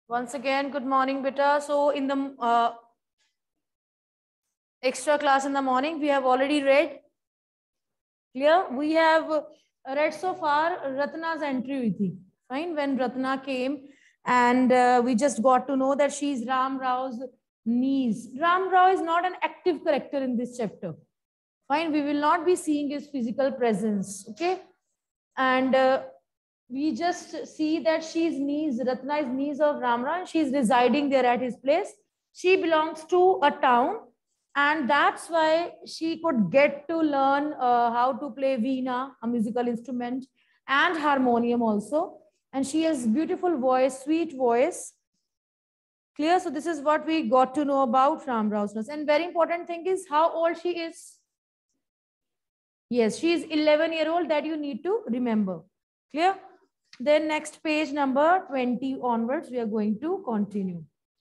Once again, good morning, beta. So in the extra class in the morning, we have already read. Clear? We have read so far Ratna's entry with you. Fine. When Ratna came, and we just got to know that she's Ram Rao's niece. Ram Rao is not an active character in this chapter. Fine. We will not be seeing his physical presence. Okay. And we just see that she's niece, Ratna is niece of Ram Rao, and she's residing there at his place. She belongs to a town, and that's why she could get to learn how to play veena, a musical instrument, and harmonium also. And she has beautiful voice, sweet voice. Clear? So this is what we got to know about Ram Rao's nurse. And very important thing is how old she is. Yes, she is 11-year-old, that you need to remember. Clear? Then next page number 20 onwards, we are going to continue.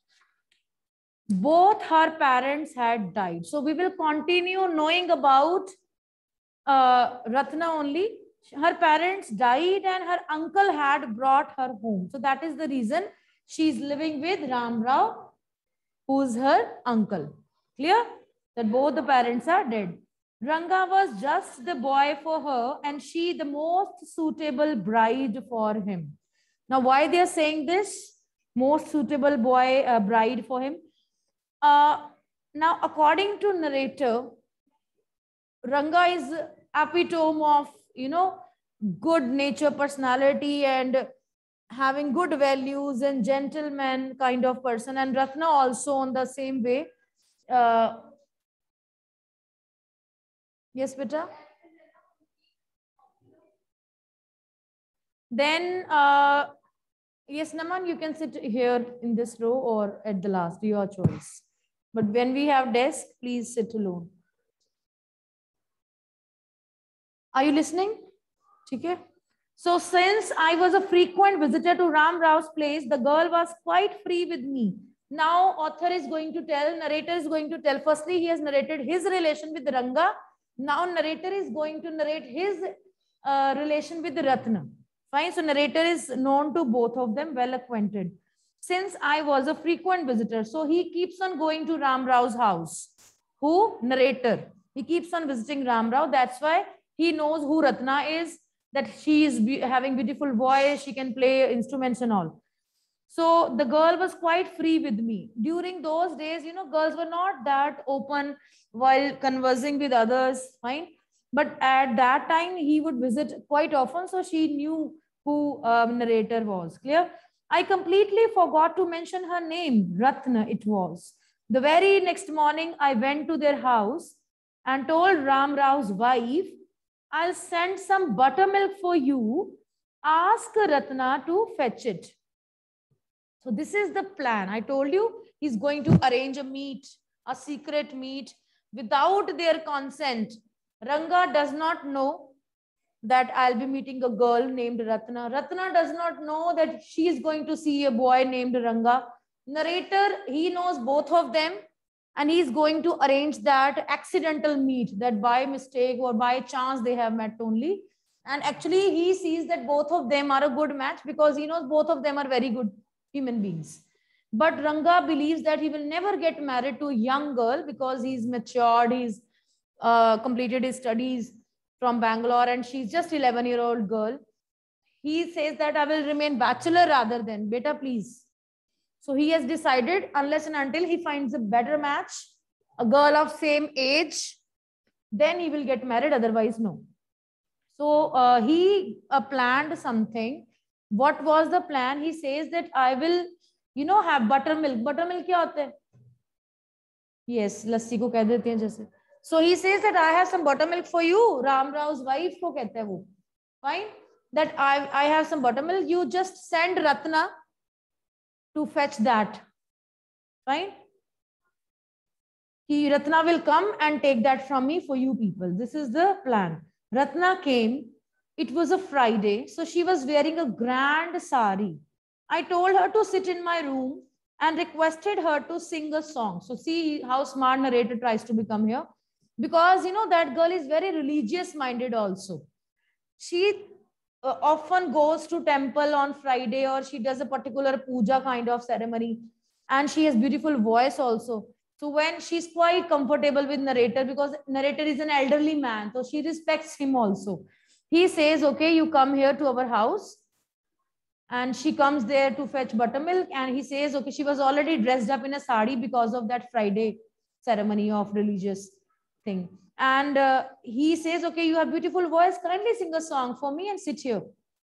Both her parents had died. So we will continue knowing about Ratna only. Her parents died and her uncle had brought her home. So that is the reason she is living with Ram Rao, who is her uncle. Clear? That both the parents are dead. Ranga was just the boy for her and she the most suitable bride for him. Now, why they are saying this? Most suitable boy, bride for him. Now, according to narrator, Ranga is epitome of, good nature, personality, and having good values and gentleman kind of person. And Ratna also on the same way. Yes, beta. Then, yes, Naman, you can sit here in this row or at the last, your choice. But when we have desk, please sit alone. Are you listening? Okay. So since I was a frequent visitor to Ram Rao's place, the girl was quite free with me. Now author is going to tell, narrator is going to tell. Firstly, he has narrated his relation with Ranga. Now narrator is going to narrate his relation with Ratna. Fine. So narrator is known to both of them, well acquainted. Since I was a frequent visitor, so he keeps on going to Ram Rao's house. Who? Narrator. He keeps on visiting Ram Rao. That's why he knows who Ratna is, that she is having beautiful voice, she can play instruments and all. So the girl was quite free with me. During those days, girls were not that open while conversing with others, fine. But at that time, he would visit quite often, so she knew who narrator was. Clear? I completely forgot to mention her name. Ratna it was. The very next morning, I went to their house and told Ram Rao's wife, I'll send some buttermilk for you. Ask Ratna to fetch it. So this is the plan. I told you he's going to arrange a meet, a secret meet without their consent. Ranga does not know that I'll be meeting a girl named Ratna. Ratna does not know that she is going to see a boy named Ranga. Narrator, he knows both of them and he's going to arrange that accidental meet, that by mistake or by chance they have met only. And actually he sees that both of them are a good match because he knows both of them are very good human beings. But Ranga believes that he will never get married to a young girl because he's matured, he's completed his studies from Bangalore and she's just 11-year-old girl. He says that I will remain bachelor rather than, beta, please. So he has decided unless and until he finds a better match, a girl of same age, then he will get married, otherwise no. So he planned something. What was the plan? He says that I will, have buttermilk. Buttermilk क्या होता है? Yes, लस्सी को कह देते हैं जैसे. So he says that I have some buttermilk for you. Ram Rao's wife को कहता है वो. Fine. That I have some buttermilk. You just send Ratna to fetch that. Fine. Ratna will come and take that from me for you people. This is the plan. Ratna came. It was a Friday. So she was wearing a grand sari. I told her to sit in my room and requested her to sing a song. So see how smart narrator tries to become here. Because, that girl is very religious minded also. She often goes to temple on Friday, or she does a particular puja kind of ceremony, and she has beautiful voice also. So when she's quite comfortable with narrator, because narrator is an elderly man, so she respects him also. He says, okay, you come here to our house. And she comes there to fetch buttermilk. And he says, okay, she was already dressed up in a sari because of that Friday ceremony of religious thing. And he says, okay, you have beautiful voice. Kindly sing a song for me and sit here.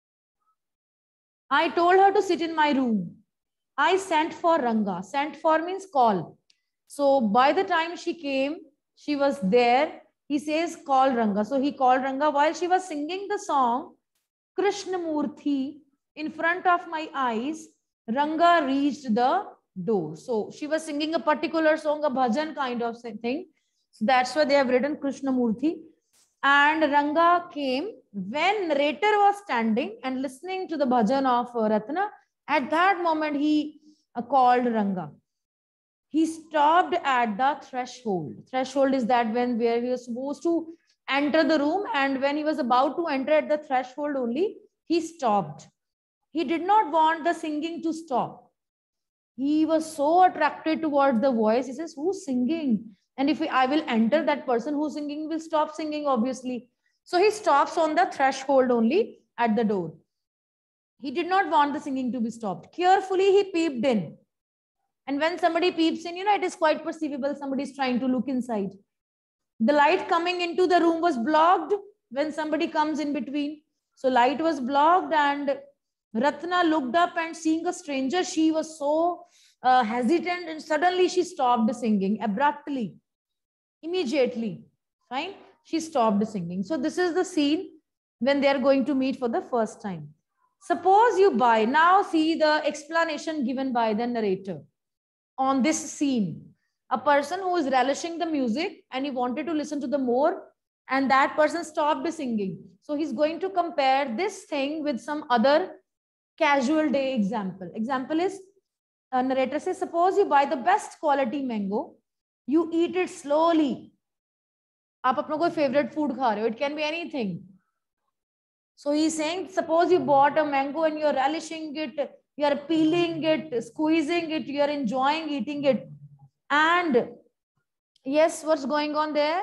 I told her to sit in my room. I sent for Ranga. Sent for means call. So by the time she came, she was there. He says, call Ranga. So he called Ranga. While she was singing the song, Krishnamurti, in front of my eyes, Ranga reached the door. So she was singing a particular song, a bhajan kind of thing. So that's why they have written Krishnamurti. And Ranga came when narrator was standing and listening to the bhajan of Ratna. At that moment, he called Ranga. He stopped at the threshold. Threshold is that where he was supposed to enter the room, and when he was about to enter at the threshold only, he stopped. He did not want the singing to stop. He was so attracted towards the voice. He says, who's singing? And if I will enter, that person who's singing will stop singing, obviously. So he stops on the threshold only at the door. He did not want the singing to be stopped. Carefully, he peeped in. And when somebody peeps in, it is quite perceivable. Somebody is trying to look inside. The light coming into the room was blocked when somebody comes in between. So light was blocked, and Ratna looked up, and seeing a stranger, she was so hesitant, and suddenly she stopped singing abruptly, immediately. Fine. She stopped singing. So this is the scene when they are going to meet for the first time. Suppose you buy. Now see the explanation given by the narrator on this scene. A person who is relishing the music and he wanted to listen to the more, and that person stopped singing. So he's going to compare this thing with some other casual day example. Example is, a narrator says, suppose you buy the best quality mango, you eat it slowly. आप अपना कोई favorite food खा रहे हो, it can be anything. So he's saying, suppose you bought a mango and you're relishing it, you're peeling it, squeezing it, you're enjoying eating it. And yes, what's going on there?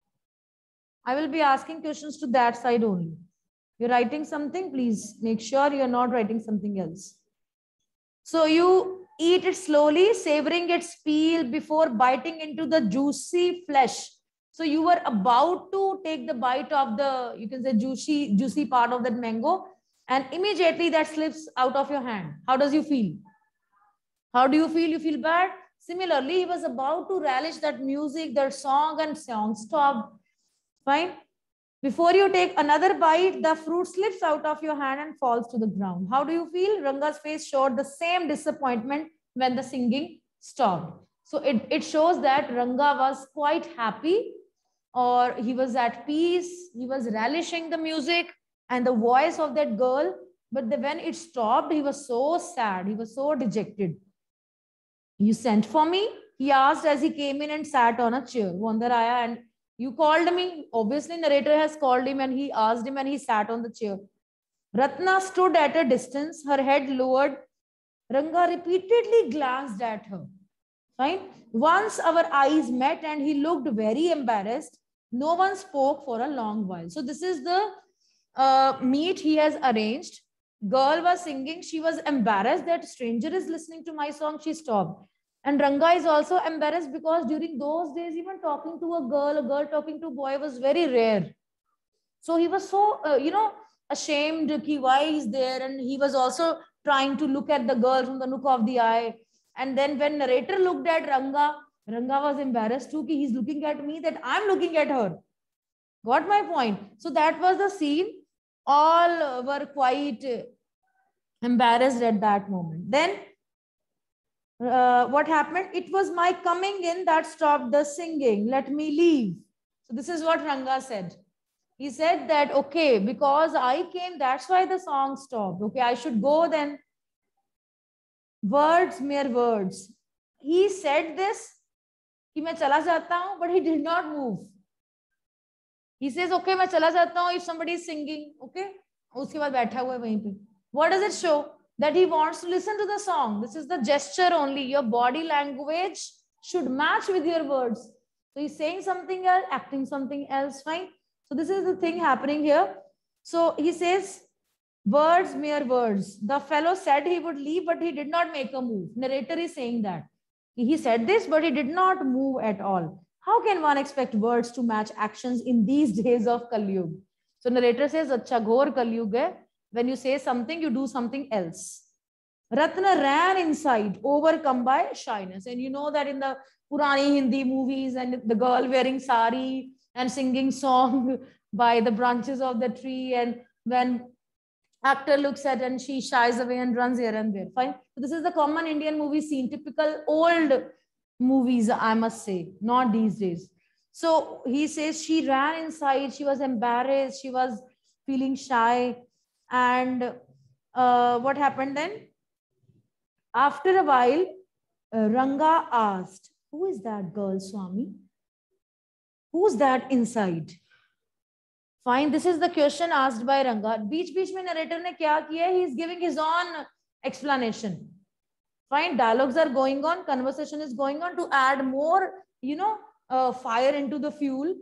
I will be asking questions to that side only. You're writing something, please make sure you're not writing something else. So you eat it slowly, savoring its peel before biting into the juicy flesh. So you were about to take the bite of the, you can say, juicy part of that mango, and immediately that slips out of your hand. How does you feel? How do you feel? You feel bad? Similarly, he was about to relish that music, that song, and song stopped. Fine. Before you take another bite, the fruit slips out of your hand and falls to the ground. How do you feel? Ranga's face showed the same disappointment when the singing stopped. So it shows that Ranga was quite happy, or he was at peace. He was relishing the music and the voice of that girl. But when it stopped, he was so sad. He was so dejected. You sent for me? He asked as he came in and sat on a chair. वो अंदर आया and you called me. Obviously, narrator has called him and he asked him and he sat on the chair. Ratna stood at a distance, her head lowered. Ranga repeatedly glanced at her. Fine. Once our eyes met and he looked very embarrassed. No one spoke for a long while. So this is the meet he has arranged. Girl was singing. She was embarrassed that stranger is listening to my song. She stopped. And Ranga is also embarrassed because during those days, even talking to a girl talking to a boy was very rare. So he was so, ashamed why he's there. And he was also trying to look at the girl from the nook of the eye. And then when narrator looked at Ranga, Ranga was embarrassed too. He's looking at me, that I'm looking at her. Got my point? So that was the scene. All were quite embarrassed at that moment. Then what happened? It was my coming in that stopped the singing. Let me leave. So this is what Ranga said. He said that, okay, because I came, that's why the song stopped. Okay, I should go then. Words, mere words. He said this, कि मैं चला जाता हूं, but he did not move. He says, okay, मैं चला जाता हूं if somebody is singing. Okay. उसके बाद बैठा हुआ है वहीं पे. What does it show? That he wants to listen to the song. This is the gesture only. Your body language should match with your words. So he's saying something else, acting something else, fine. So this is the thing happening here. So he says, words, mere words. The fellow said he would leave, but he did not make a move. Narrator is saying that. He said this, but he did not move at all. How can one expect words to match actions in these days of Kali Yuga? So narrator says, "Acha ghor Kali Yuga hai. When you say something, you do something else." Ratna ran inside, overcome by shyness. And you know that in the Purani Hindi movies, and the girl wearing sari and singing song by the branches of the tree, and when actor looks at and she shies away and runs here and there. Fine. So this is the common Indian movie scene, typical old movies, I must say, not these days. So he says she ran inside, she was embarrassed, she was feeling shy. And what happened then? After a while, Ranga asked, "Who is that girl, Swami? Who's that inside?" Fine, this is the question asked by Ranga. बीच में narrator ने क्या किया? He is giving his own explanation. Fine, dialogues are going on, conversation is going on to add more, fire into the fuel.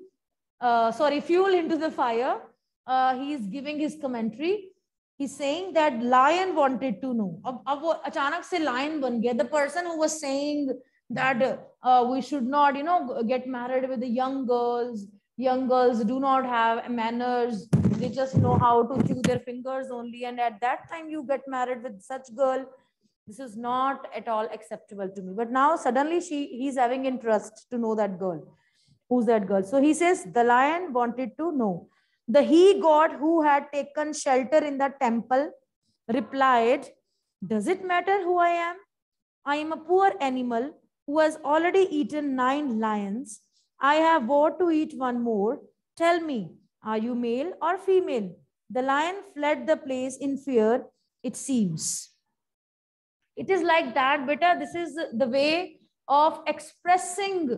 Fuel into the fire. He is giving his commentary. He's saying that lion wanted to know. अब वो अचानक से lion बन गया. The person who was saying that we should not, get married with the young girls. Young girls do not have manners. They just know how to chew their fingers only. And at that time, you get married with such girl. This is not at all acceptable to me. But now suddenly he's having interest to know that girl. Who's that girl? So he says, the lion wanted to know. The he-god who had taken shelter in the temple replied, "Does it matter who I am? I am a poor animal who has already eaten 9 lions. I have vowed to eat one more. Tell me, are you male or female?" The lion fled the place in fear, it seems. It is like that, beta. This is the way of expressing,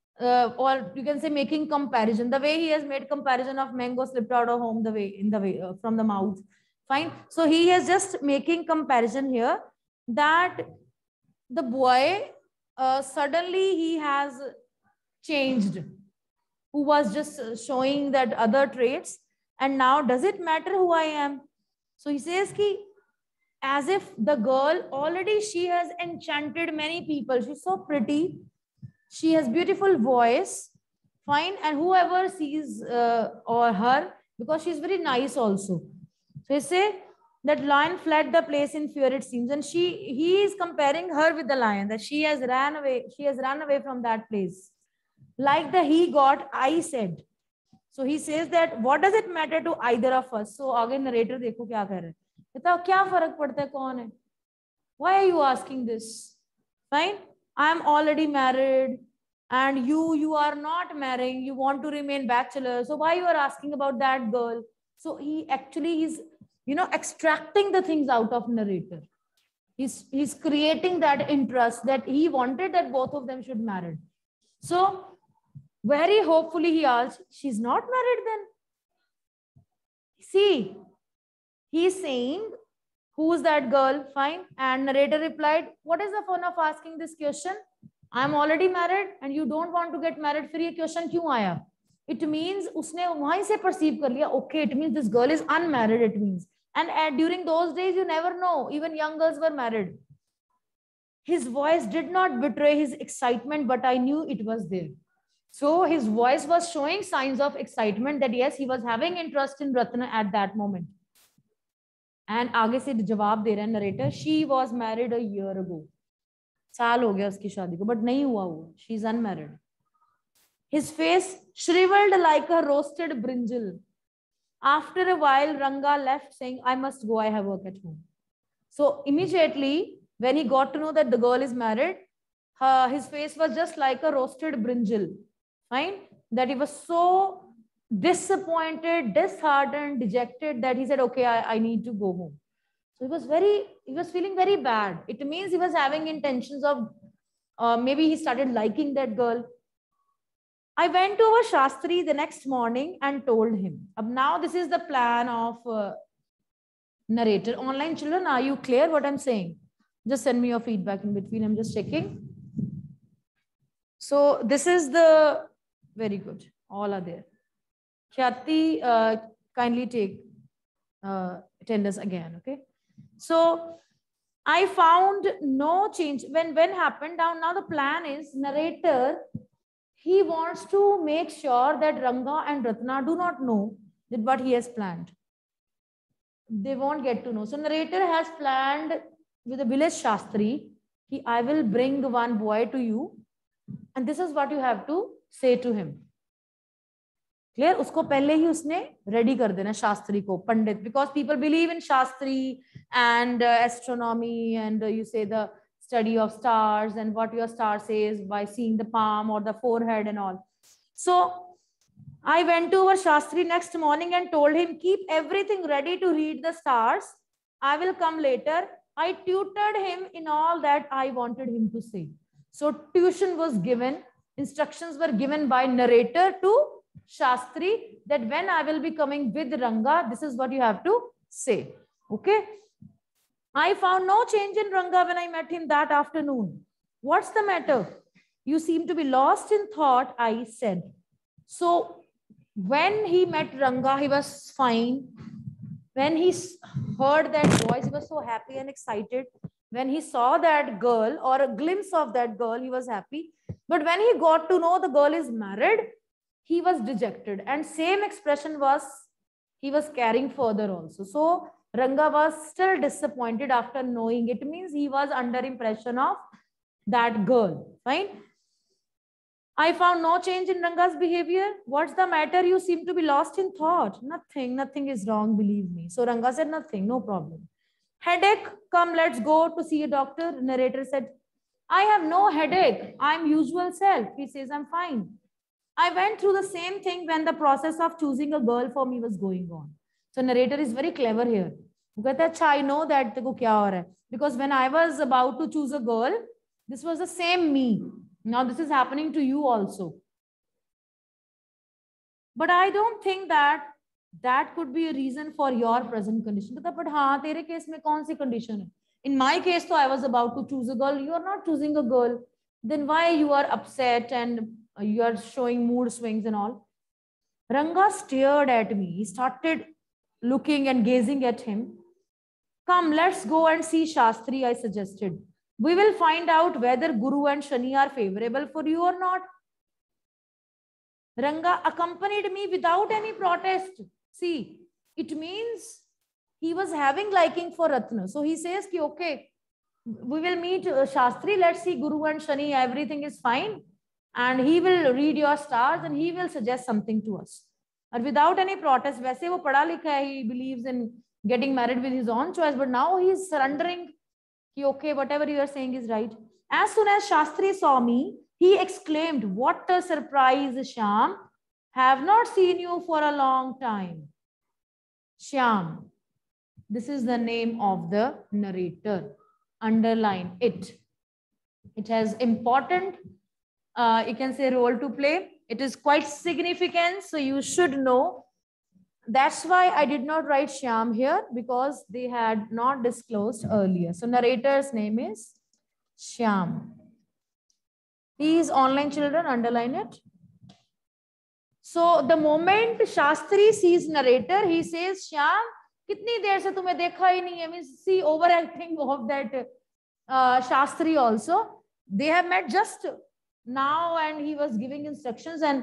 or you can say making comparison. The way he has made comparison of mango slipped out of home, from the mouth. Fine. So he is just making comparison here that the boy suddenly he has changed, who was just showing that other traits, and now does it matter who I am? So he says ki, as if the girl already, she has enchanted many people. She's so pretty, she has beautiful voice, fine, and whoever sees or her, because she's very nice also. So he say that lion fled the place in fear, it seems, and he is comparing her with the lion, that she has run away from that place. Like the he-god, I said. So he says that what does it matter to either of us? So again narrator देखो क्या कह रहे हैं. बताओ क्या फर्क पड़ता है कौन है? Why are you asking this? Fine, I am already married, and you are not marrying. You want to remain bachelor. So why you are asking about that girl? So he actually is, extracting the things out of narrator. He's creating that interest that he wanted that both of them should marry. So very hopefully he asked, she's not married then? See, he's saying, who's that girl? Fine. And narrator replied, what is the fun of asking this question? I'm already married and you don't want to get married. फिर ये question क्यों आया? It means उसने वहीं से perceive कर लिया. Okay, it means this girl is unmarried. It means, and during those days you never know. Even young girls were married. His voice did not betray his excitement, but I knew it was there. So his voice was showing signs of excitement that yes, he was having interest in Ratna at that moment. And आगे से जवाब दे रहा है narrator. She was married a year ago. साल हो गया उसकी शादी को, but नहीं हुआ वो. She is unmarried. His face shriveled like a roasted brinjal. After a while, Ranga left saying, I must go, I have work at home. So immediately, when he got to know that the girl is married, his face was just like a roasted brinjal. Fine? That he was so disappointed, disheartened, dejected that he said, okay, I need to go home. So he was feeling very bad. It means he was having intentions of, maybe he started liking that girl. I went to our Shastri the next morning and told him. Now this is the plan of narrator. Online children, are you clear what I'm saying? Just send me your feedback in between. I'm just checking. So this is the, very good. All are there. Khyati, kindly take attendance again, okay? So I found no change. When happened down, now the plan is narrator, he wants to make sure that Ranga and Ratna do not know that what he has planned. They won't get to know. So narrator has planned with the village Shastri, I will bring one boy to you and this is what you have to say to him. Clear? उसको पहले ही उसने ready कर देना शास्त्री को, पंडित, because people believe in Shastri and astronomy and you say the study of stars and what your star says by seeing the palm or the forehead and all. So I went to our Shastri next morning and told him, keep everything ready to read the stars. I will come later. I tutored him in all that I wanted him to say. So tuition was given, instructions were given by narrator to Shastri that when I will be coming with Ranga, this is what you have to say. Okay. I found no change in Ranga when I met him that afternoon. What's the matter? You seem to be lost in thought, I said. So when he met Ranga, he was fine. When he heard that voice, he was so happy and excited. When he saw that girl or a glimpse of that girl, he was happy. But when he got to know the girl is married, he was dejected. And same expression was, he was carrying further also. So Ranga was still disappointed after knowing. It means he was under impression of that girl. Fine. I found no change in Ranga's behavior. What's the matter? You seem to be lost in thought. Nothing is wrong, believe me. So Ranga said nothing, no problem. Headache, come, let's go to see a doctor. Narrator said, I have no headache. I'm usual self. He says, I'm fine. I went through the same thing when the process of choosing a girl for me was going on. So narrator is very clever here. I know that because when I was about to choose a girl, this was the same me. Now this is happening to you also. But I don't think that could be a reason for your present condition. But haan, tere case mein kaun si condition hai? In my case, so I was about to choose a girl. You are not choosing a girl. Then why you are upset and you are showing mood swings and all? Ranga stared at me. He started looking and gazing at him. Come, let's go and see Shastri, I suggested. We will find out whether Guru and Shani are favorable for you or not. Ranga accompanied me without any protest. See, it means he was having liking for Ratna. So he says, okay, we will meet Shastri. Let's see Guru and Shani. Everything is fine. And he will read your stars and he will suggest something to us. And without any protest, वैसे वो पढ़ा लिखा है, he believes in getting married with his own choice. But now he is surrendering. Okay, whatever you are saying is right. As soon as Shastri saw me, he exclaimed, what a surprise, Shyam. Have not seen you for a long time. Shyam. This is the name of the narrator. Underline it. It has important, you can say, role to play. It is quite significant, so you should know. That's why I did not write Shyam here, because they had not disclosed earlier. So narrator's name is Shyam. Please, online children, underline it. So the moment Shastri sees narrator, he says, Shyam, kitni der se tumhe dekha hi nahi hai? Means see overacting of that Shastri also. They have met just now and he was giving instructions, and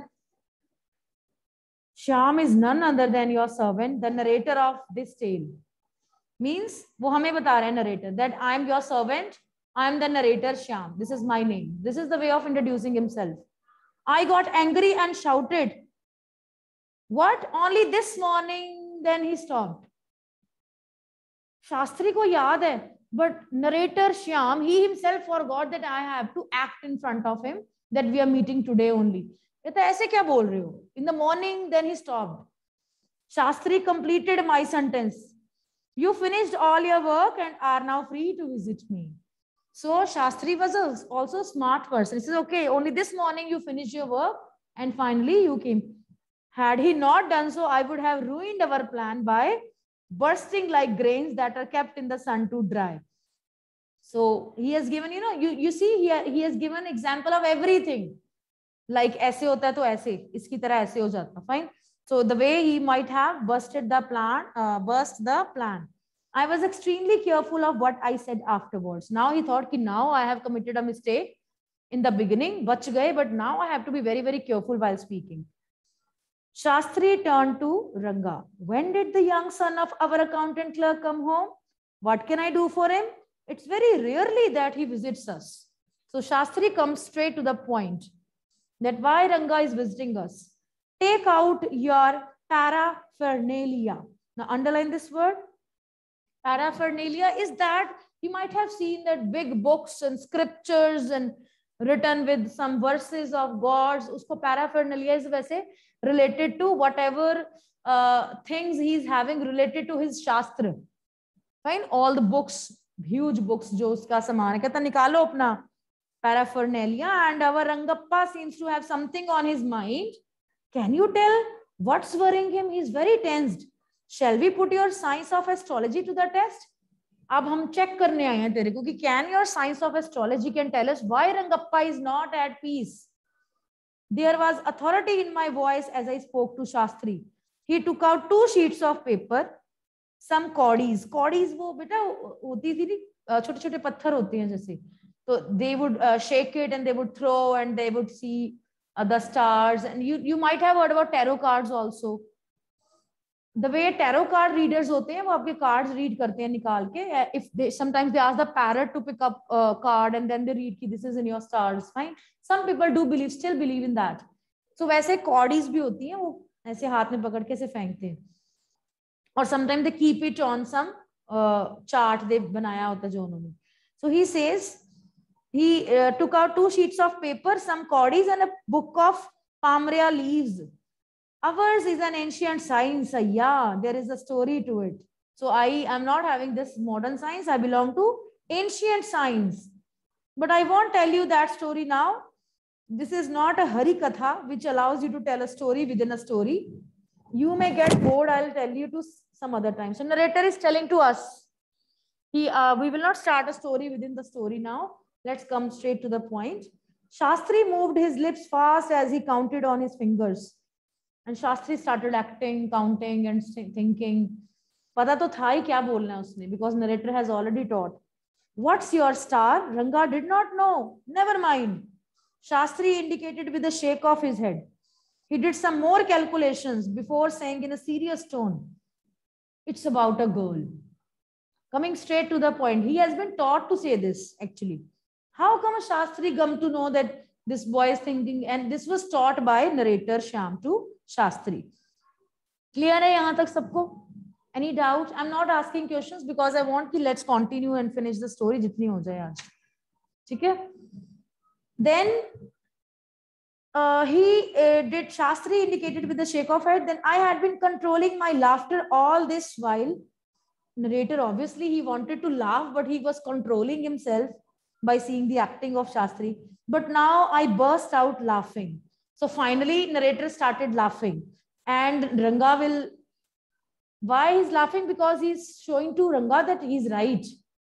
Shyam is none other than your servant, the narrator of this tale. Means, wo hame bata raha hai narrator, that I am your servant, I am the narrator Shyam. This is my name. This is the way of introducing himself. I got angry and shouted, what? Only this morning? Then he stopped. Shastri ko yaad hai, but narrator Shyam, he himself forgot that I have to act in front of him, that we are meeting today only. ऐसे क्या बोल रहे हो? In the morning, then he stopped. Shastri completed my sentence. You finished all your work and are now free to visit me. So Shastri was also a smart person. He says, okay, only this morning you finished your work and finally you came. Had he not done so, I would have ruined our plan by bursting like grains that are kept in the sun to dry. So he has given, you see here, he has given example of everything. Like ऐसे होता है तो ऐसे, इसकी तरह ऐसे हो जाता. Fine. So the way he might have burst the plan. I was extremely careful of what I said afterwards. Now he thought कि now I have committed a mistake in the beginning, बच गए, but now I have to be very, very careful while speaking. Shastri turned to Ranga. When did the young son of our accountant clerk come home? What can I do for him? It's very rarely that he visits us. So Shastri comes straight to the point that why Ranga is visiting us. Take out your paraphernalia. Now underline this word. Paraphernalia is that you might have seen that big books and scriptures and written with some verses of gods. Usko paraphernalia is वैसे related to whatever things he is having related to his shastra. Fine, all the books, huge books जो उसका सामान है, कहता निकालो अपना paraphernalia, and our Rangappa seems to have something on his mind. Can you tell what's worrying him? He's very tensed. Shall we put your science of astrology to the test? अब हम check करने आए हैं तेरे को कि can your science of astrology can tell us why Rangappa is not at peace? There was authority in my voice as I spoke to Shastri. He took out 2 sheets of paper, some coddies. Coddies वो बेटा होती थी नहीं, छोटे छोटे पत्थर होते हैं जैसे. So they would shake it and they would throw and they would see the stars. And you might have heard about tarot cards also. The way tarot card readers होते हैं वो आपके cards read करते हैं निकाल के. If they sometimes they ask the parrot to pick up a card and then they read कि this is in your stars. Fine. Some people do believe, still believe in that. So वैसे coddies भी होती हैं वो ऐसे हाथ में पकड़ के ऐसे फेंकते हैं. और sometimes they keep it on some chart they बनाया होता है जो उन्होंने. So he says he took out 2 sheets of paper, some coddies and a book of palmyra leaves. Ours is an ancient science. Yeah, there is a story to it. So I am not having this modern science. I belong to ancient science. But I won't tell you that story now. This is not a Hari Katha, which allows you to tell a story within a story. You may get bored. I'll tell you to some other time. So narrator is telling to us. We will not start a story within the story now. Let's come straight to the point. Shastri moved his lips fast as he counted on his fingers. And Shastri started acting, counting and thinking. Pata to tha hi kya bolna hai usne, because narrator has already taught. What's your star? Ranga did not know. Never mind. Shastri indicated with a shake of his head. He did some more calculations before saying in a serious tone, it's about a girl. Coming straight to the point. He has been taught to say this actually. How come Shastri come to know that this boy is thinking? And this was taught by narrator Shyam to Shastri. Clear hai yahan tak sabko? Any doubt? I'm not asking questions because I want to let's continue and finish the story jitni ho jaye aaj. ठीक है? Then did Shastri indicated with a shake of head. Then I had been controlling my laughter all this while. Narrator obviously he wanted to laugh, but he was controlling himself by seeing the acting of Shastri. But now I burst out laughing. So finally narrator started laughing, and Ranga will. Why he's laughing? Because he's showing to Ranga that he's right.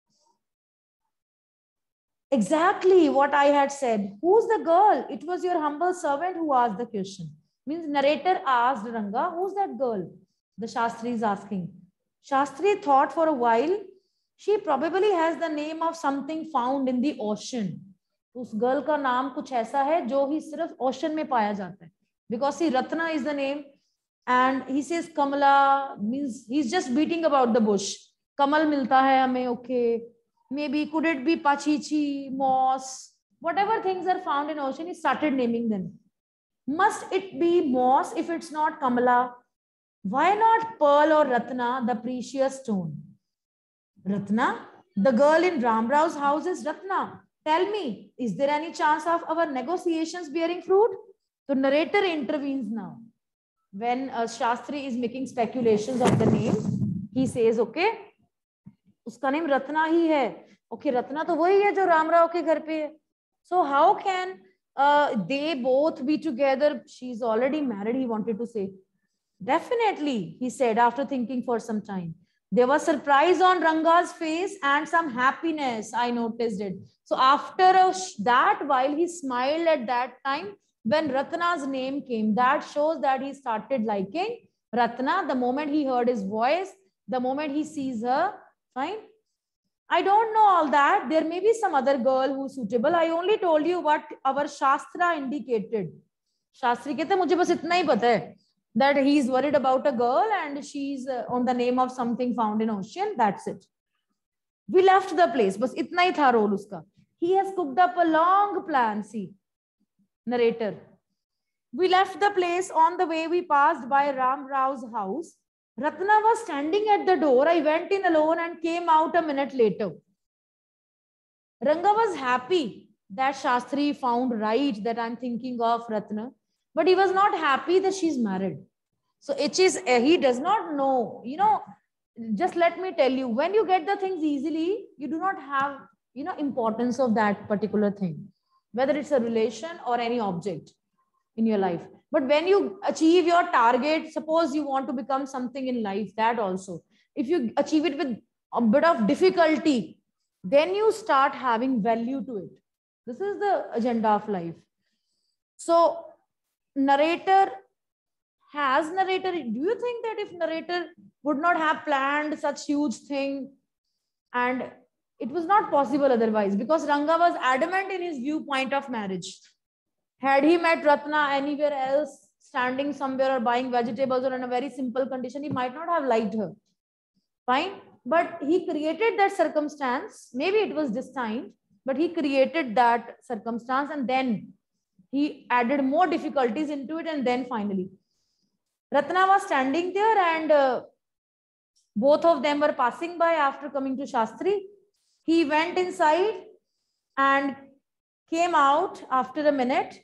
Exactly what I had said. Who's the girl? It was your humble servant who asked the question. Means narrator asked Ranga, who's that girl? The Shastri is asking. Shastri thought for a while. She probably has the name of something found in the ocean. उस girl का नाम कुछ ऐसा है जो ही सिर्फ ocean में पाया जाता है. Because see, Ratna is the name, and he says Kamala, means he's just beating about the bush. Kamal मिलता है हमें, okay. Maybe could it be Pachichi, moss, whatever things are found in ocean, he started naming them. Must it be moss if it's not Kamala? Why not pearl or Ratna, the precious stone? Ratna, the girl in Ram Rao's house is Ratna. Tell me, is there any chance of our negotiations bearing fruit? The narrator intervenes now. When Shastri is making speculations of the name, he says, okay, उसका name Ratna ही है. Okay, Ratna तो वही है जो राम राव के घर पे है. So how can they both be together? She's already married, he wanted to say. Definitely, he said after thinking for some time. There was surprise on Ranga's face and some happiness. I noticed it. So after that, while he smiled at that time, when Ratna's name came, that shows that he started liking Ratna the moment he heard his voice, the moment he sees her. Fine. I don't know all that. There may be some other girl who's suitable. I only told you what our Shastra indicated. Shastri कहते मुझे बस इतना ही पता है that he's worried about a girl and she's on the name of something found in ocean. That's it. We left the place. बस इतना ही था role उसका. He has cooked up a long plan. See, narrator. We left the place. On the way, we passed by Ram Rao's house. Ratna was standing at the door. I went in alone and came out a minute later. Ranga was happy that Shastri found right that I'm thinking of Ratna, but he was not happy that she's married. So he does not know, just let me tell you, when you get the things easily, you do not have, importance of that particular thing, whether it's a relation or any object in your life. But when you achieve your target, suppose you want to become something in life, that also, if you achieve it with a bit of difficulty, then you start having value to it. This is the agenda of life. So narrator, do you think that if narrator would not have planned such huge thing, and it was not possible otherwise, because Ranga was adamant in his viewpoint of marriage. Had he met Ratna anywhere else, standing somewhere or buying vegetables or in a very simple condition, he might not have liked her. Fine. But he created that circumstance. Maybe it was destined, but he created that circumstance and then he added more difficulties into it. And then finally, Ratna was standing there and both of them were passing by after coming to Shastri. He went inside and came out after a minute.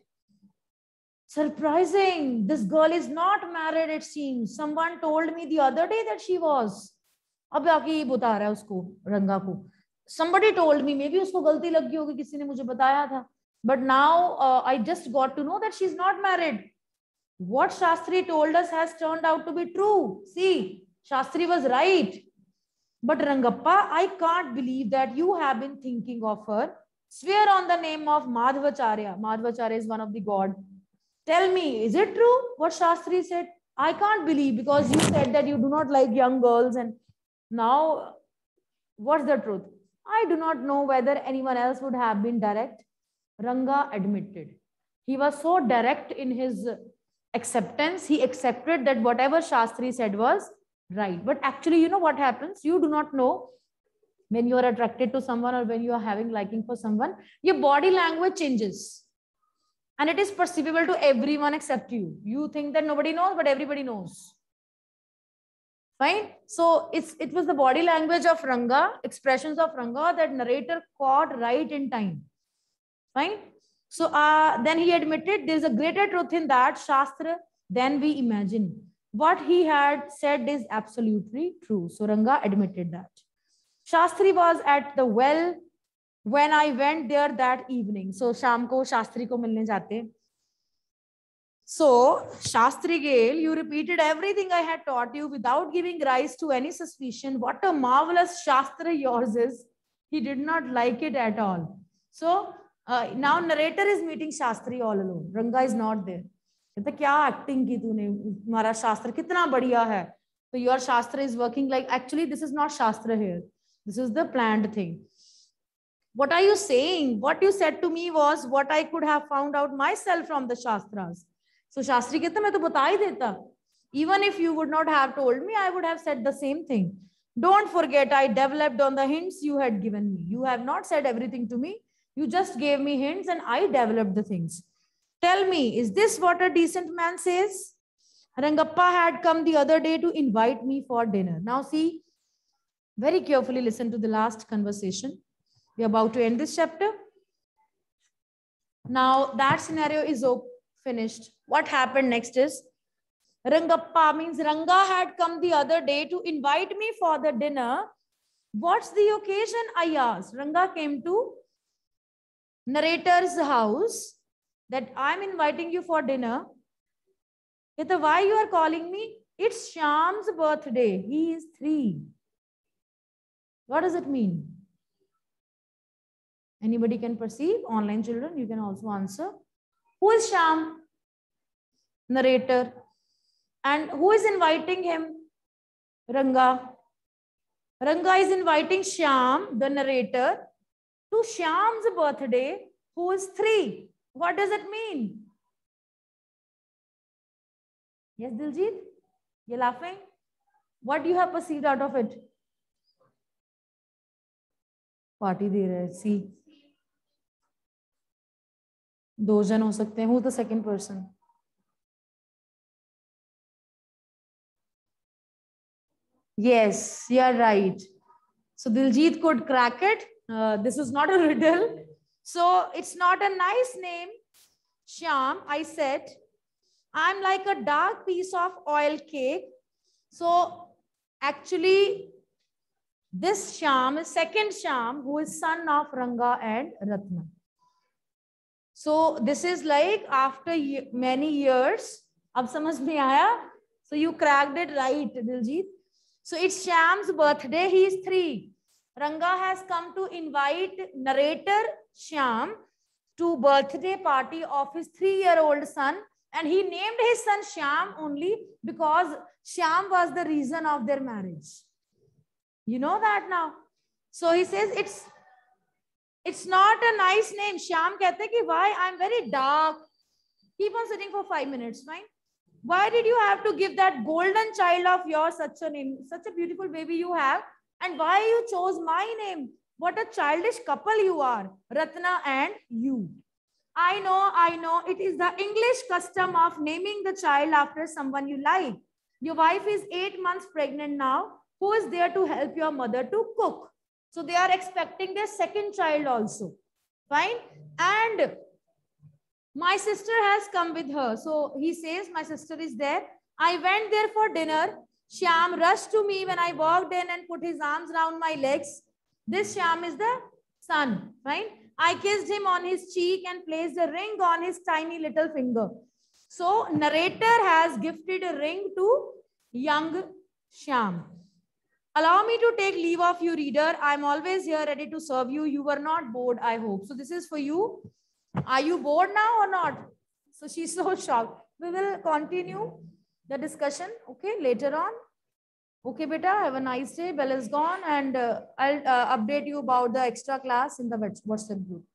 Surprising. This girl is not married, it seems. Someone told me the other day that she was. अब आके ये बता रहा है उसको, रंगा को. Somebody told me, maybe उसको गलती लगी होगी, किसी ने मुझे बताया था. But now I just got to know that she's not married. What Shastri told us has turned out to be true. See, Shastri was right. But Rangappa, I can't believe that you have been thinking of her. Swear on the name of Madhvacharya. Madhvacharya is one of the god. Tell me, is it true what Shastri said? I can't believe, because you said that you do not like young girls, and now what's the truth? I do not know whether anyone else would have been direct. Ranga admitted. He was so direct in his acceptance. He accepted that whatever Shastri said was right. But actually, you know what happens? You do not know when you are attracted to someone or when you are having liking for someone, your body language changes. And it is perceivable to everyone except you. You think that nobody knows, but everybody knows. Fine. So it was the body language of Ranga, expressions of Ranga that narrator caught right in time. Fine. So then he admitted there is a greater truth in that Shastra than we imagine. What he had said is absolutely true. So Ranga admitted that. Shastri was at the well when I went there that evening. So Sham ko Shastri ko milne jate. So Shastri Gale, you repeated everything I had taught you without giving rise to any suspicion. What a marvelous Shastra yours is. He did not like it at all. So now narrator is meeting Shastri all alone. Ranga is not there. कहता क्या acting की तूने, हमारा शास्त्र कितना बढ़िया है. So your Shastra is working like, actually this is not Shastra here. This is the planned thing. What are you saying? What you said to me was what I could have found out myself from the Shastras. So Shastri कहता मैं तो बता ही देता. Even if you would not have told me, I would have said the same thing. Don't forget, I developed on the hints you had given me. You have not said everything to me. You just gave me hints and I developed the things. Tell me, is this what a decent man says? Rangappa had come the other day to invite me for dinner. Now see, very carefully listen to the last conversation. We are about to end this chapter. Now that scenario is finished. What happened next is, Rangappa means Ranga had come the other day to invite me for the dinner. What's the occasion? I asked. Ranga came to narrator's house that I'm inviting you for dinner. Why you are calling me? It's Shyam's birthday. He is 3. What does it mean? Anybody can perceive? Online children, you can also answer. Who is Shyam? Narrator. And who is inviting him? Ranga. Ranga is inviting Shyam, the narrator, to Shyam's birthday, who is 3. What does it mean? Yes, Diljit? You're laughing? What do you have perceived out of it? Party de rahe, see. 2 जन हो सकते हैं. Who's the second person? Yes, you are right. So Diljit could crack it. This is not a riddle. So it's not a nice name. Shyam, I said, I'm like a dark piece of oil cake. So actually, this Shyam is second Shyam, who is son of Ranga and Ratna. So this is like after many years. Ab samajh mein aaya? So you cracked it right, Diljit. So it's Shyam's birthday. He is 3. Ranga has come to invite narrator Shyam to birthday party of his 3-year-old son. And he named his son Shyam only because Shyam was the reason of their marriage. You know that now. So he says it's not a nice name. Shyam kehte ki why? I'm very dark. Keep on sitting for 5 minutes, fine. Why did you have to give that golden child of yours such a name? Such a beautiful baby you have. And why you chose my name? What a childish couple you are, Ratna and you. I know. It is the English custom of naming the child after someone you like. Your wife is 8 months pregnant now. Who is there to help your mother to cook? So they are expecting their second child also. Fine. And my sister has come with her. So he says, my sister is there. I went there for dinner. Shyam rushed to me when I walked in and put his arms around my legs. This Shyam is the son, right? I kissed him on his cheek and placed a ring on his tiny little finger. So narrator has gifted a ring to young Shyam. Allow me to take leave of you, reader. I'm always here ready to serve you. You were not bored, I hope. So this is for you. Are you bored now or not? So she's so shocked. We will continue the discussion, okay, later on. Okay, beta, have a nice day. Bell is gone and I'll update you about the extra class in the WhatsApp group.